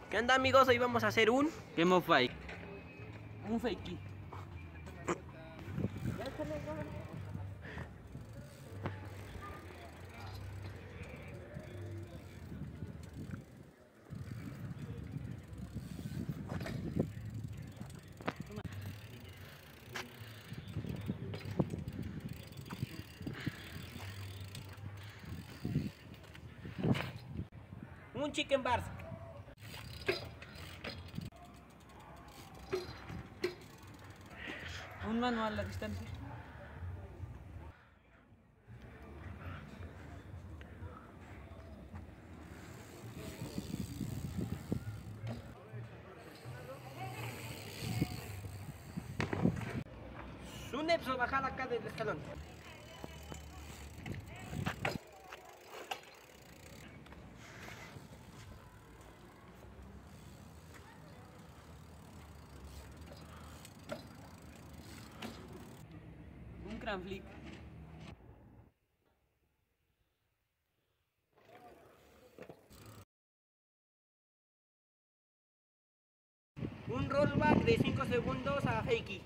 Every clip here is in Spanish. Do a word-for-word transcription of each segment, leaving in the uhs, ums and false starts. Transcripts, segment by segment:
¿Qué onda, amigos? Hoy vamos a hacer un Game of Fake. un fakey. Un chicken bars. Un manual a la distancia. Un Epso, bajar acá del escalón. Un Cran Flick. Un rollback de cinco segundos a fakey.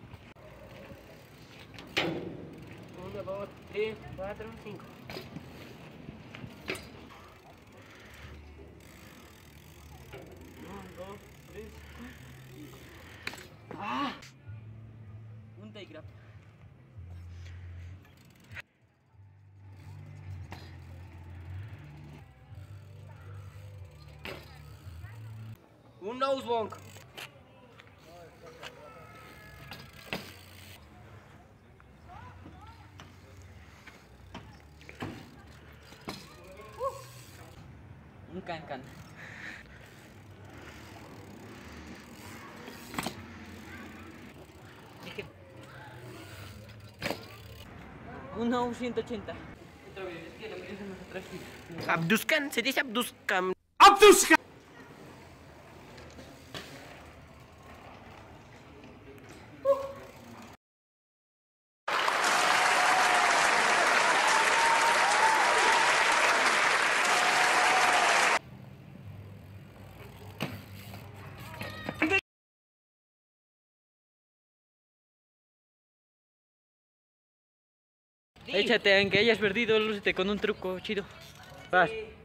uno, dos, tres, cuatro, cinco. uno, dos, tres, cinco. ¡Ah! Un tie grab. Un nose bonk. Un can can. Un No ciento ochenta. Otra vez, es que lo que más atrás. Abduskan, se dice Abduskan. ¡Abduskan! Échate, aunque hayas perdido, lúcete con un truco chido. Vas. Sí.